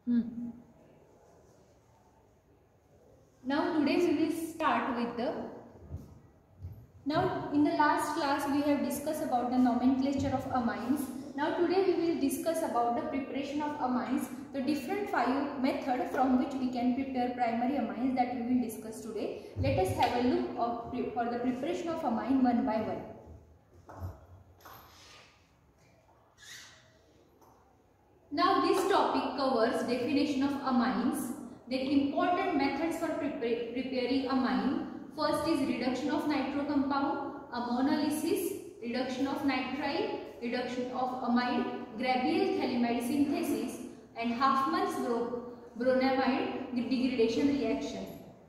Now today we will start with the. Now in the last class we have discussed about the nomenclature of amines. Now today we will discuss about the preparation of amines, the different 5 methods from which we can prepare primary amines that we will discuss today. Let us have a look for the preparation of amine one by one. Now this topic covers definition of amines, then important methods for preparing amine. First is reduction of nitro compound, ammonolysis, reduction of nitrile, reduction of amide, Grabiel Thalamide synthesis, and Huffman's bronamide degradation reaction.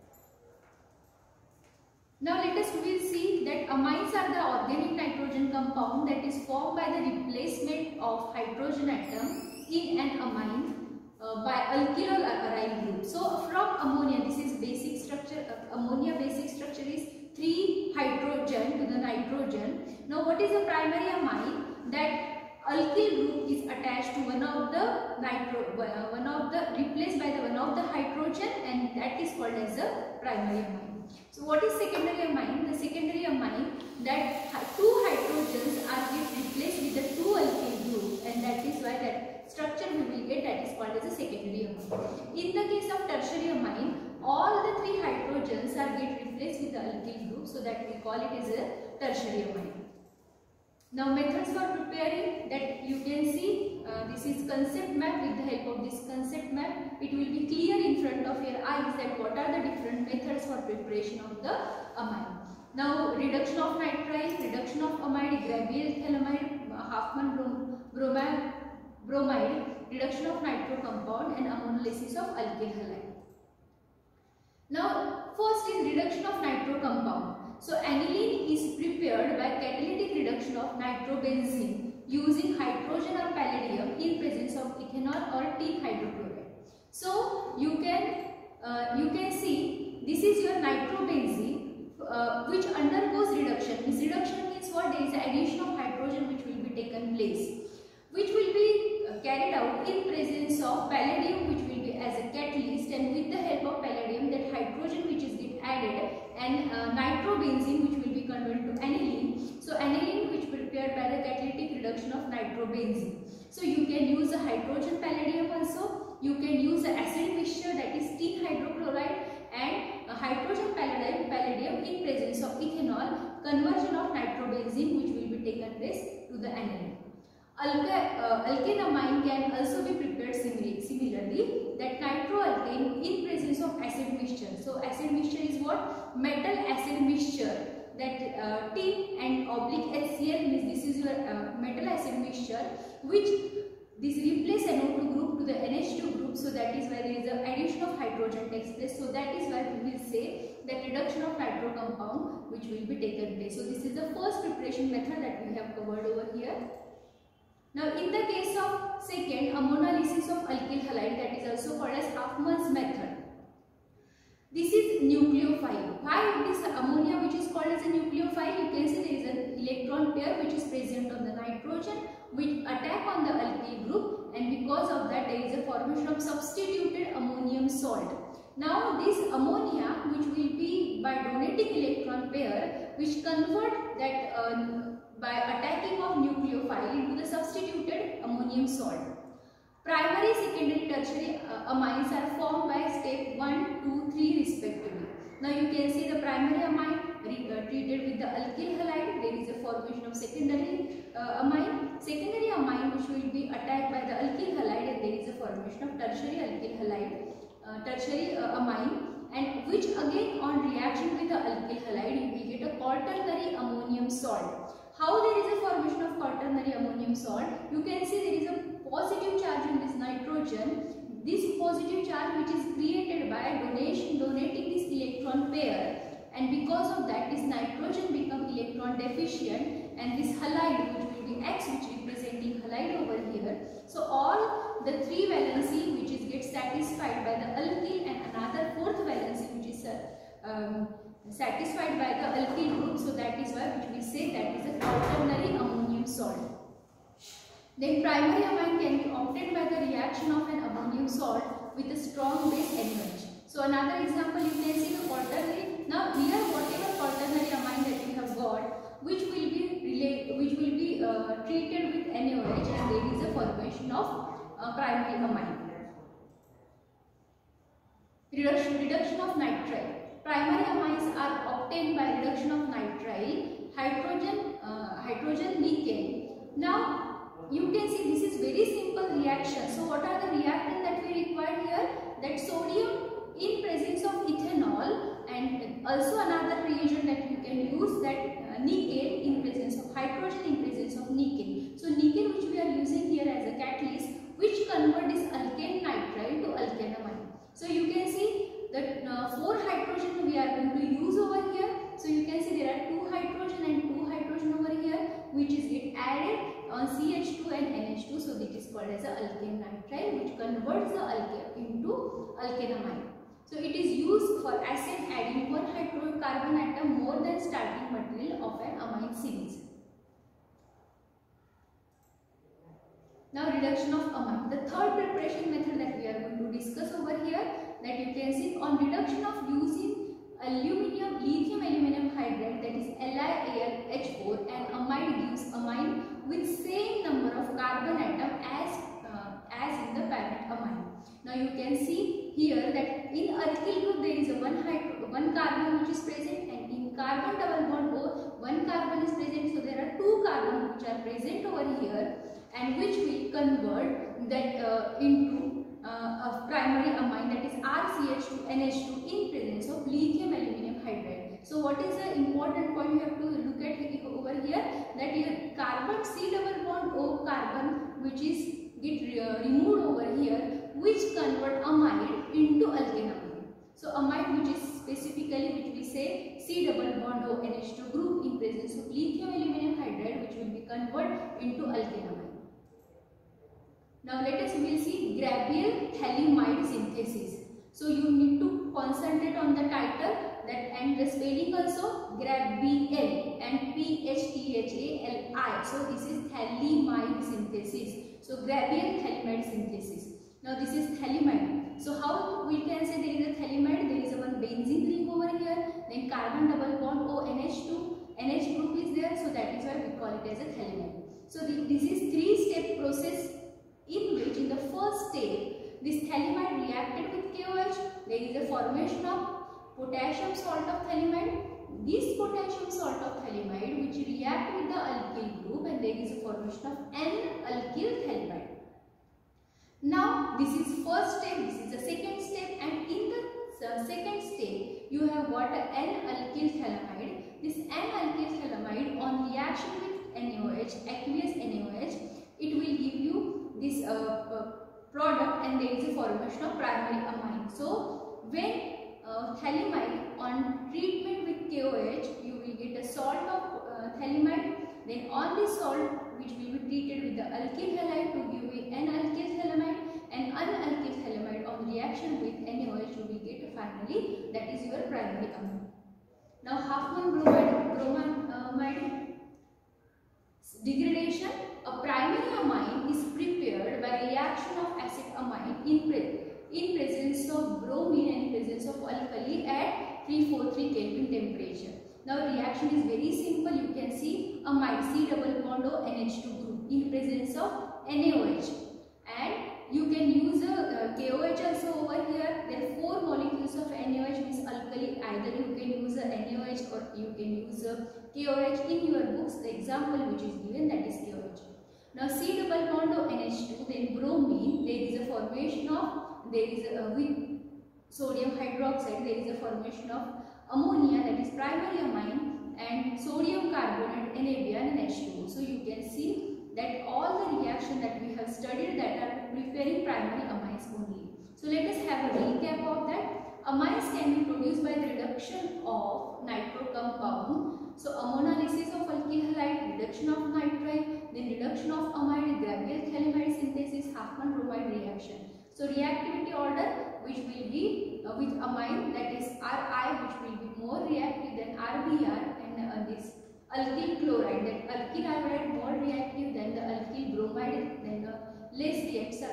Now let us see that amines are the organic nitrogen compound that is formed by the replacement of hydrogen atom in an amine by alkyl or aryl group. So from ammonia, this is basic structure. Ammonia basic structure is 3 hydrogen to the nitrogen. Now what is a primary amine? That alkyl group is attached to one of the replaced by one of the hydrogen, and that is called as a primary amine. So what is secondary amine? The secondary amine, that 2 hydrogens are replaced with the 2 alkyl group, and that is why that structure we will get, that is called as a secondary amine. In the case of tertiary amine, all the 3 hydrogens are replaced with the alkyl group, so that we call it as a tertiary amine. Now methods for preparing, that you can see, this is concept map. With the help of this concept map, it will be clear in front of your eyes that what are the different methods for preparation of the amine. Now reduction of nitrile, reduction of amide, Grabiel Thalamide, Huffman bromide, reduction of nitro compound, and ammonolysis of alkyl halide. Now first is reduction of nitro compound. So aniline is prepared by catalytic reduction of nitrobenzene using hydrogen or palladium in presence of ethanol or tin hydrochloride. So you can see this is your nitrobenzene which undergoes reduction. This reduction means what? There is an addition of hydrogen which will be taken place, which will be carried out in presence of palladium, which will be as a catalyst, and with the help of palladium that hydrogen which is get added, and nitrobenzene which will be converted to aniline. So aniline which prepared by the catalytic reduction of nitrobenzene. So you can use the hydrogen palladium also. You can use the acid mixture, that is tin hydrochloride and hydrogen palladium in presence of ethanol, conversion of nitrobenzene which will be taken place to the aniline. Alkane amine can also be prepared similarly, that nitroalkane in presence of acid mixture. So acid mixture is what? Metal acid mixture, that tin and oblique HCl means this is your metal acid mixture, which this replace NO2 group to the NH2 group, so that is why there is an addition of hydrogen takes place. So that is why we will say that reduction of nitro compound which will be taken place. So this is the first preparation method that we have covered over here. Now in the case of second, ammonolysis of alkyl halide, that is also called as Huffman's method. This is nucleophile. Why this ammonia which is called as a nucleophile? You can see there is an electron pair which is present on the nitrogen which attack on the alkyl group, and because of that there is a formation of substituted ammonium salt. Now this ammonia which will be by donating electron pair which convert that by attacking of nucleophile into the substituted ammonium salt. Primary, secondary, tertiary amines are formed by step 1, 2, 3 respectively. Now you can see the primary amine treated with the alkyl halide. There is a formation of secondary amine. Secondary amine which will be attacked by the alkyl halide, and there is a formation of tertiary alkyl halide, tertiary amine, and which again on reaction with the alkyl halide you will get a quaternary ammonium salt. How there is a formation of quaternary ammonium salt? You can see there is a positive charge in this nitrogen. This positive charge which is created by donating this electron pair, and because of that this nitrogen become electron deficient, and this halide which will be X which representing halide over here. So all the 3 valency which is get satisfied by the alkyl, and another 4th valency which is satisfied by the alkyl group, so that is why which we say that is a quaternary ammonium salt. Then primary amine can be obtained by the reaction of an ammonium salt with a strong base NaOH. So another example you can see the quaternary. Now here whatever quaternary amine that you have got, which will be treated with NaOH, and there is a formation of primary amine. Reduction of nitrile. Primary amines are obtained by reduction of nitrile, hydrogen nickel. Now you can see this is very simple reaction. So what are the reactants that we require here? That sodium in presence of ethanol, and also another reagent that you can use, that nickel in presence of hydrogen in presence of nickel. So nickel, which we are using here as a catalyst, which convert this alkane nitrile to alkanamide. So you can see that 4 hydrogen we are going to use over here. So you can see there are 2 hydrogen and 2 hydrogen over here, which is get added on CH2 and NH2. So this is called as a alkane nitrile, which converts the alkane into alkanamide. So it is used for acid adding 1 hydrocarbon atom more than starting material of an amine series. Now reduction of amine. The third preparation method that we are going to discuss over here, that you can see on reduction of using lithium aluminum hydride, that is LiAlH4, and amide gives amine with same number of carbon atom as in the parent amine. Now you can see here that in alkyl group there is a one carbon which is present, and in carbon double bond O 1 carbon is present. So there are 2 carbons which are present over here, and which will convert that into a primary amine, that is RCH2 NH2 in presence of lithium aluminum hydride. So what is the important point you have to look at over here, that your carbon C double bond O carbon which is removed over here, which convert amide into alkanamide. So amide, which is specifically which we say C double bond O NH2 group in presence of lithium aluminum hydride, which will be converted into alkanamide. Now let us see Grabiel thalamide synthesis. So you need to concentrate on the title, that and the spelling also, Grabiel and PHTHALI. So this is thalamide synthesis. So Grabiel thalamide synthesis. Now this is thalamide. So how we can say there is a thalamide? There is a one benzene ring over here, then carbon double bond O NH2, NH group is there. So that is why we call it as a thalamide. So this is 3-step process, in which in the first step this thalamide reacted with KOH. There is a formation of potassium salt of thalamide. This potassium salt of thalamide which react with the alkyl group, and there is a formation of N-alkyl thalamide. Now this is first step, this is the second step, and in the second step you have got an N-alkyl thalamide. This N-alkyl thalamide on reaction with NaOH, aqueous NaOH, it will give you this product, and there is a formation of primary amine. So when thalamide on treatment with KOH, you will get a salt of thalamide. Then on this salt which will be treated with the alkyl halide to give you N-alkyl thalamide, and unalkyl thalamide on reaction with NaOH you will get finally that is your primary amine. Now Huffman bromide degradation. A primary amine is prepared by reaction of acid amine in presence of bromine and presence of alkali at 343 Kelvin temperature. Now reaction is very simple. You can see amide C double bond O NH2 group in presence of NaOH, and you can use a KOH also over here. There are 4 molecules of NaOH, means alkali. Either you can use a NaOH or you can use a KOH. In your books the example which is given, that is KOH. Now C double bond O NH2, then bromine, there is a formation of, with sodium hydroxide there is a formation of ammonia, that is primary amine, and sodium carbonate NaBr and H2O. So you can see that all the reaction that we have studied that are preparing primary amines only. So let us have a recap of that. Amines can be produced by the reduction of nitro compound. So ammonolysis of alkyl halide, reduction of nitrile, then reduction of amide, Grabiel thalamide synthesis, Huffman bromide reaction. So reactivity order which will be with amine, that is Ri, which will be more reactive than RBr, and this alkyl chloride, that alkyl iodide more reactive than the alkyl bromide, then the less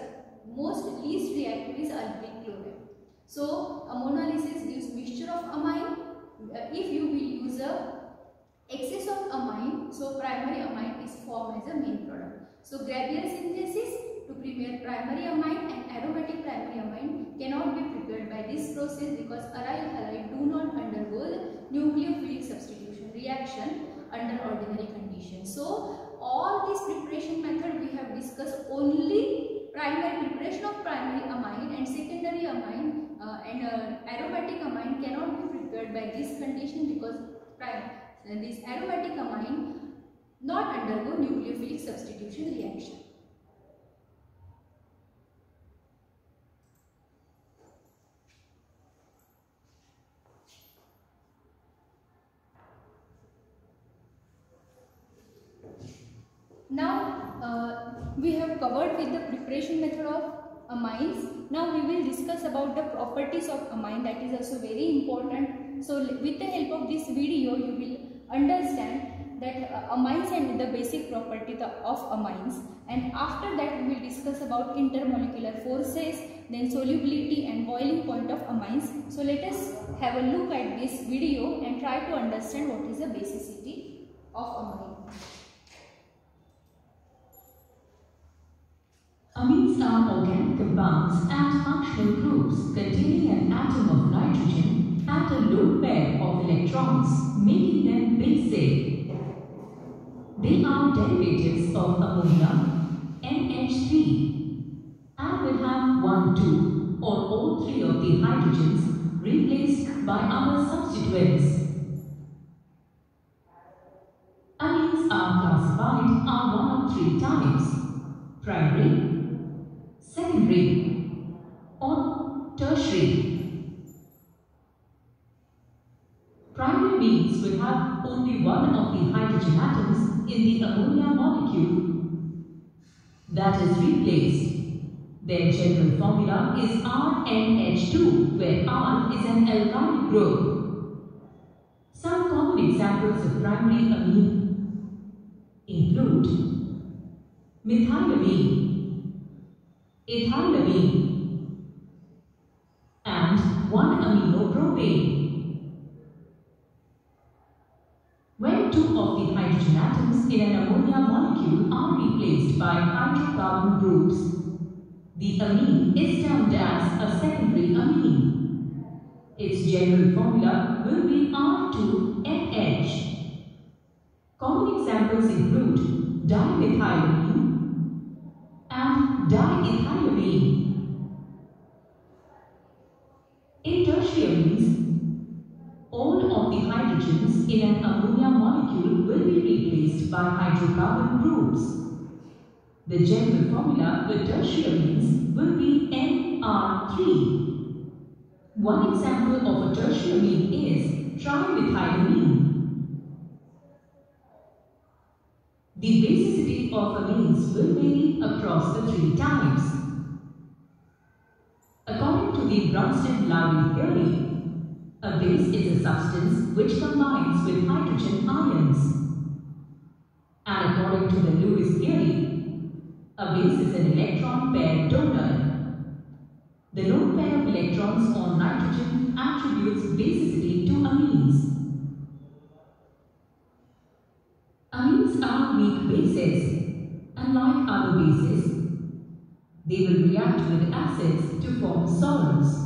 most least reactive is alkyl chloride. So ammonolysis gives mixture of amine. If you will use a excess of amine, so primary amine is formed as a main product. So Grabier synthesis to prepare primary amine and aromatic primary amine cannot be prepared by this process because aryl halide do not undergo the nucleophilic substitution reaction under ordinary conditions. So all this preparation method we have discussed only primary preparation of primary amine and secondary amine and aromatic amine cannot be prepared by this condition because this aromatic amine not undergo nucleophilic substitution reaction. Now we have covered with the preparation method of amines. Now we will discuss about the properties of amine, that is also very important. So with the help of this video you will understand that amines and the basic property of amines, and after that we will discuss about intermolecular forces, then solubility and boiling point of amines. So let us have a look at this video and try to understand what is the basicity of amine. Amines are organic compounds and functional groups containing an atom of nitrogen and a lone pair of electrons, making them basic. They are derivatives of ammonia, NH3, and will have 1, 2 or all 3 of the hydrogens replaced by other substituents. Amines are classified on one of 3 types: primary, secondary or tertiary. Primary amines will have only one of the hydrogen atoms in the ammonia molecule that is replaced. Their general formula is RNH2, where R is an alkyl group. Some common examples of primary amine include methylamine, ethylamine, and 1-aminopropane. When 2 of the hydrogen atoms in an ammonia molecule are replaced by hydrocarbon groups, the amine is termed as a secondary amine. Its general formula will be R2NH. Common examples include dimethylamine and diethylamine. In tertiary amines, all of the hydrogens in an ammonia molecule will be replaced by hydrocarbon groups. The general formula for tertiary amines will be NR3. One example of a tertiary amine is trimethylamine. The basicity of amines will vary across the 3 types. According to the Bronsted-Lowry theory, a base is a substance which combines with hydrogen ions. And according to the Lewis theory, a base is an electron pair donor. The lone pair of electrons on nitrogen attributes basicity to amines. Amines are weak bases. Unlike other bases, they will react with acids to form solvents.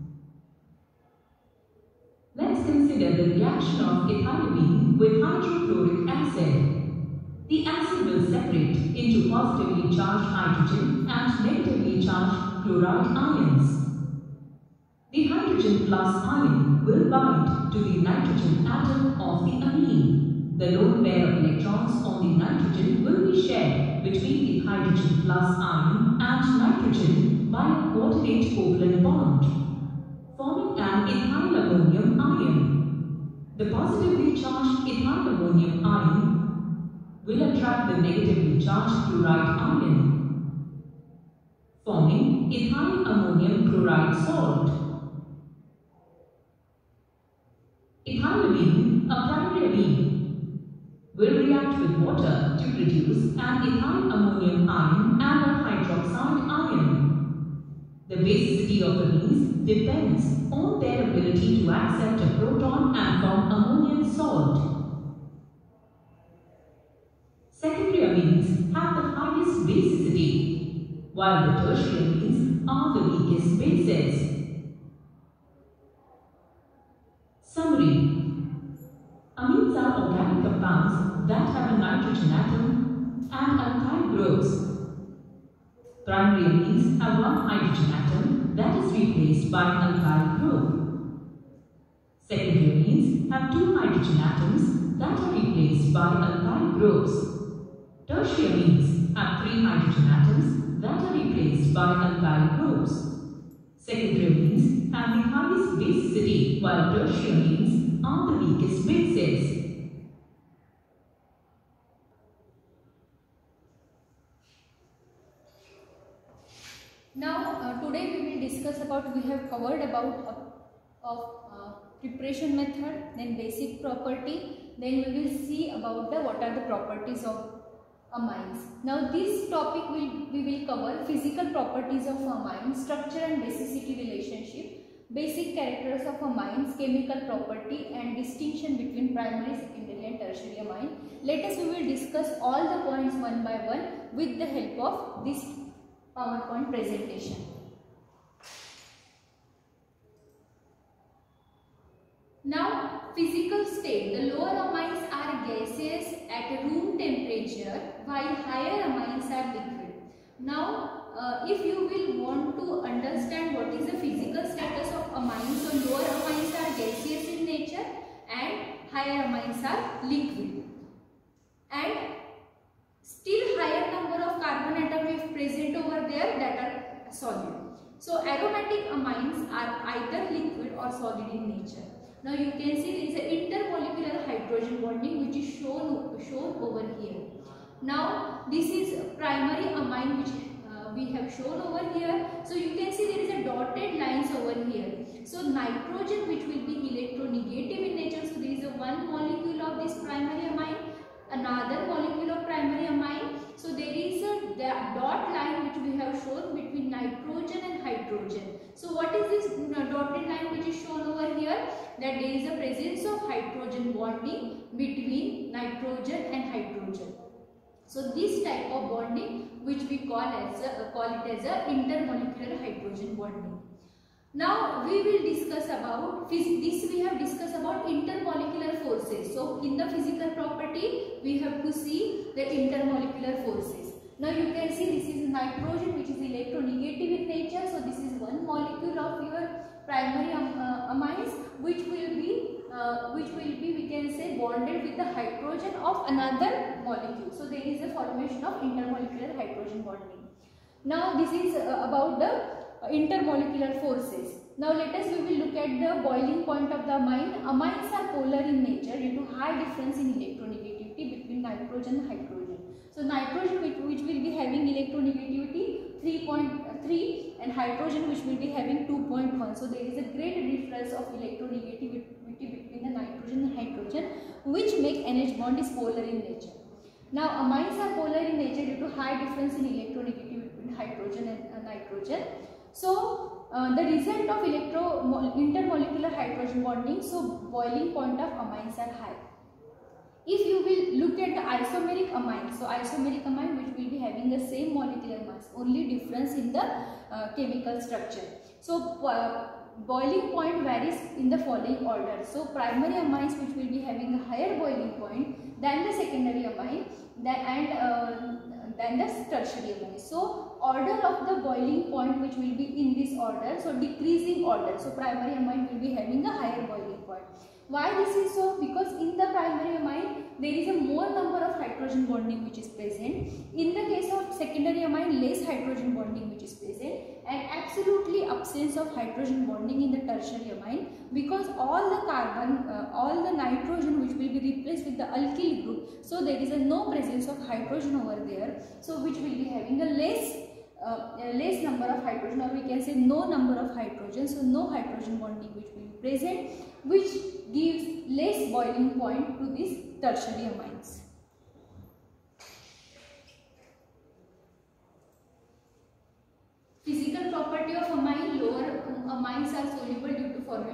Let's consider the reaction of ethylamine with hydrochloric acid. The acid will separate into positively charged hydrogen and negatively charged chloride ions. The hydrogen plus ion will bind to the nitrogen atom of the amine. The lone pair of electrons on the nitrogen will be shared between the hydrogen plus ion and nitrogen by a coordinate covalent bond, forming an ethylammonium ion. The positively charged ethylammonium ion will attract the negatively charged chloride ion, forming ethylammonium chloride salt. Ethylamine, a primary amine, will react with water to produce an ethylammonium ion and a hydroxide ion. The basicity of amines depends on their ability to accept a proton and form ammonium salt. Secondary amines have the highest basicity, while the tertiary amines are the weakest bases. Summary. Amines are organic compounds that have a nitrogen atom and alkyl groups. Primary amines have one hydrogen atom that is replaced by an alkyl group. Secondary amines have two hydrogen atoms that are replaced by alkyl groups. Tertiary amines have three hydrogen atoms that are replaced by alkyl groups. Secondary amines have the highest basicity, while tertiary amines are the weakest bases. Now, today we will discuss about, we have covered about preparation method, then basic property, then we will see about what are the properties of amines. Now, this topic we will cover physical properties of amines, structure and basicity relationship, basic characters of amines, chemical property and distinction between primary, secondary and tertiary amine. Let us, we will discuss all the points one by one with the help of this PowerPoint presentation. Now, physical state. The lower amines are gaseous at room temperature while higher amines are liquid. Now, if you will want to understand what is the physical status of amines, so lower amines are gaseous in nature and higher amines are liquid. And still higher number of carbon atoms is present over there that are solid. So aromatic amines are either liquid or solid in nature. Now you can see there is an intermolecular hydrogen bonding which is shown over here. Now this is primary amine which we have shown over here. So you can see there is a dotted lines over here. So nitrogen which will be electronegative in nature. So there is a one molecule of this primary amine, another molecule of primary amine. So there is a dot line which we have shown between nitrogen and hydrogen. So what is this dotted line which is shown over here? That there is a presence of hydrogen bonding between nitrogen and hydrogen. So this type of bonding which we call it as a intermolecular hydrogen bonding. Now we will discuss about this. We have discussed about intermolecular forces. So in the physical property we have to see the intermolecular forces. Now you can see this is nitrogen which is electronegative in nature. So this is one molecule of your primary amines which will be we can say bonded with the hydrogen of another molecule. So there is a formation of intermolecular hydrogen bonding. Now this is about the intermolecular forces. Now let us, we will look at the boiling point of the amine. Amines are polar in nature due to high difference in electronegativity between nitrogen and hydrogen. So nitrogen which will be having electronegativity 3.3 and hydrogen which will be having 2.1. So there is a great difference of electronegativity between the nitrogen and hydrogen which make NH bond is polar in nature. Now amines are polar in nature due to high difference in electronegativity between hydrogen and nitrogen. So the result of intermolecular hydrogen bonding, so boiling point of amines are high. If you will look at the isomeric amine, so isomeric amine which will be having the same molecular mass, only difference in the chemical structure. So boiling point varies in the following order. So primary amines which will be having a higher boiling point than the secondary amine than the tertiary amine. So order of the boiling point which will be in this order, so decreasing order. So primary amine will be having a higher boiling point. Why this is so? Because in the primary amine there is a more number of hydrogen bonding which is present. In the case of secondary amine, less hydrogen bonding which is present, and absolutely absence of hydrogen bonding in the tertiary amine, because all the carbon, all the nitrogen which will be replaced with the alkyl group, so there is a no presence of hydrogen over there, so which will be having a less number of hydrogen, or we can say no number of hydrogen, so no hydrogen bonding which will be present, which gives less boiling point to these tertiary amines. Physical property of amines.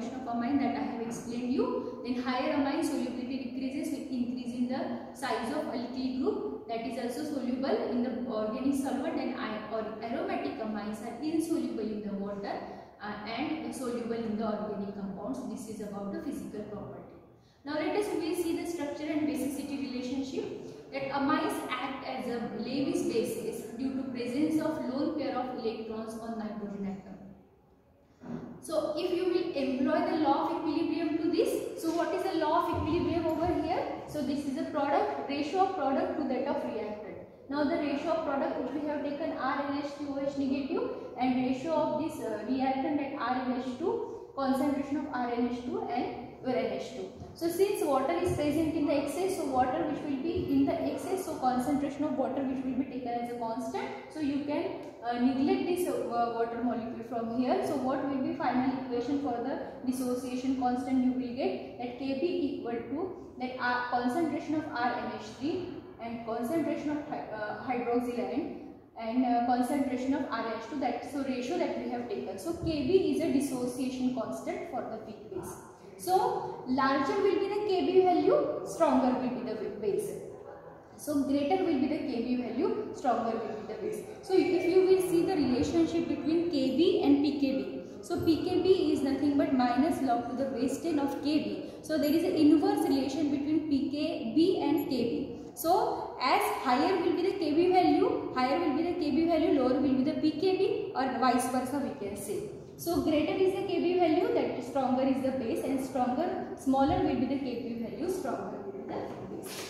formation of amine that I have explained you. Then higher amine solubility decreases with increase in the size of alkyl group, that is also soluble in the organic solvent, and aromatic amines are insoluble in the water and soluble in the organic compounds. This is about the physical property. Now let us see the structure and basicity relationship. That amines act as a Lewis basis due to presence of lone pair of electrons on nitrogen atom. So if you will employ the law of equilibrium to this, so what is the law of equilibrium over here? So this is a product, ratio of product to that of reactant. Now the ratio of product which we have taken RNH2OH negative, and ratio of this reactant at RNH2, concentration of RNH2 and your NH2. So since water is present in the excess, so water which will be in the excess, so concentration of water which will be taken as a constant. So you can neglect this water molecule from here. So what will be final equation for the dissociation constant? You will get that Kb equal to that concentration of RNH3 and concentration of hydroxyl ion and concentration of RH2, that so ratio that we have taken. So Kb is a dissociation constant for the peak base. So larger will be the Kb value, stronger will be the base. So greater will be the Kb value, stronger will be the base. So if you will see the relationship between Kb and pKb. So pKb is nothing but minus log to the base 10 of Kb. So there is an inverse relation between pKb and Kb. So as higher will be the Kb value, higher will be the Kb value, lower will be the pKb, or vice versa we can say. So greater is the Kb value, that stronger is the base, and smaller will be the Kb value, stronger will be the base.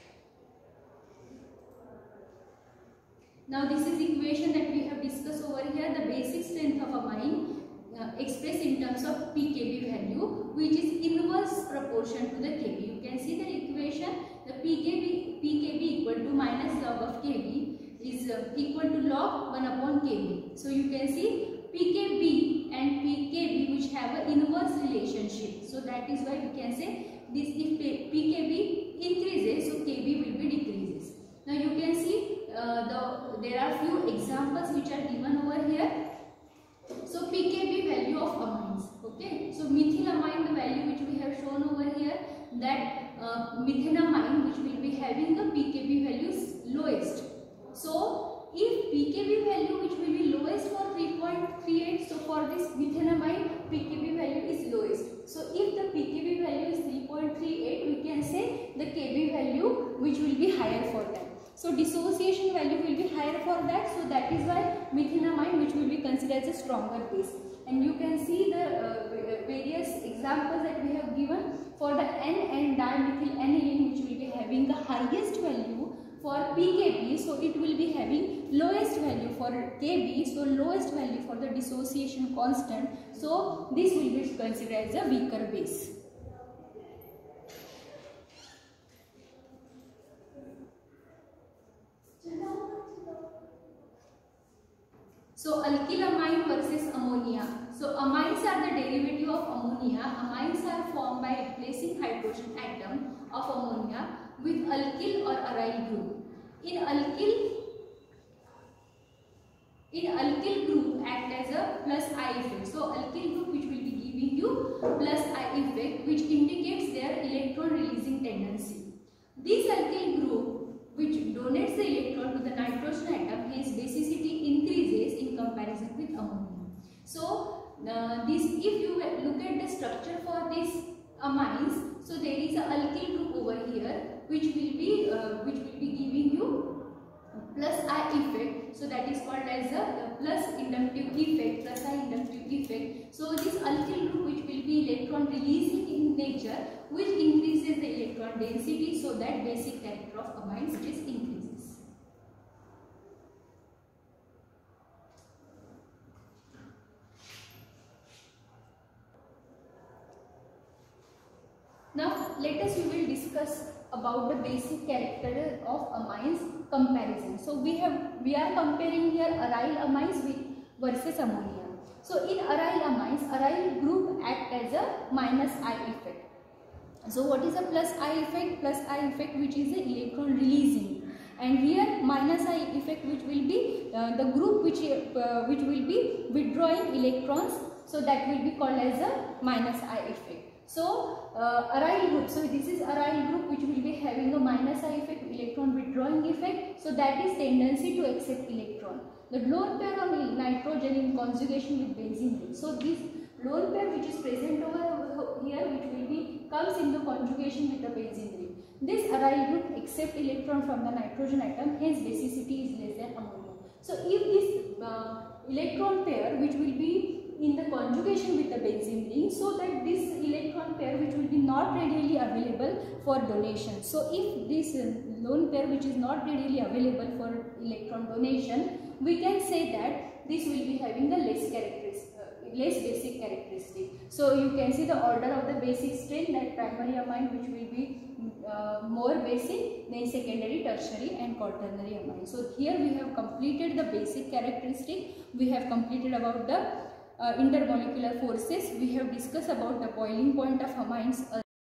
Now this is equation that we have discussed over here, the basic strength of amine expressed in terms of pKb value, which is inverse proportion to the Kb. You can see the equation, the pKb equal to minus log of Kb is equal to log 1 upon Kb. So you can see pKb and pKb which have an inverse relationship. So that is why we can say this, if pKb increases, so Kb will be decreases. Now you can see there are few examples which are given over here. So pKb value of amines. Okay. So methylamine, the value which we have shown over here, that methenamine which will be having the pKb values lowest. So if pKb value which will be lowest for 3.38, so for this methenamine pKb value is lowest. So if the pKb value is 3.38, we can say the Kb value which will be higher for that. So dissociation value will be higher for that. So that is why methenamine which will be considered as a stronger base. And you can see the various examples that we have given for the N and dimethyl aniline which will be having the highest value for pKb, so it will be having lowest value for Kb, so lowest value for the dissociation constant. So this will be considered as a weaker base. So alkyl amine versus ammonia. So amines are the derivative of ammonia. Amines are formed by replacing hydrogen atom of ammonia with alkyl or aryl group. In alkyl group act as a plus I effect. So alkyl group which will be giving you plus I effect, which indicates their electron releasing tendency. This alkyl group which donates the electron to the nitrogen atom, hence basicity increases in comparison with ammonia. So if you look at the structure for these amines, so there is a alkyl group over here which will be giving you plus I effect. So that is called as a plus inductive effect, plus I inductive effect. So this alkyl group which will be electron releasing in nature, which increases the electron density, so that basic character of amines is increases. Now let us we will discuss about the basic character of amines comparison. So we are comparing here aryl amines versus ammonia. So in aryl amines, aryl group act as a minus I effect. So what is a plus I effect? Plus I effect which is the electron releasing, and here minus I effect, which will be the group which will be withdrawing electrons, so that will be called as a minus I effect. So aryl group, so this is aryl group which will be having a minus I effect, electron withdrawing effect, so that is tendency to accept electron. The lone pair on nitrogen in conjugation with benzene ring. So this lone pair which is present over here, which will be comes into conjugation with the benzene ring. This aryl group accept electron from the nitrogen atom, hence basicity is less than ammonia. So if this electron pair which will be in the conjugation with the benzene ring, so that this electron pair which will be not readily available for donation. So if this lone pair which is not readily available for electron donation, we can say that this will be having the less basic characteristic. So you can see the order of the basic strain, that primary amine which will be more basic, then secondary, tertiary and quaternary amine. So here we have completed the basic characteristic, we have completed about the intermolecular forces, we have discussed about the boiling point of amines.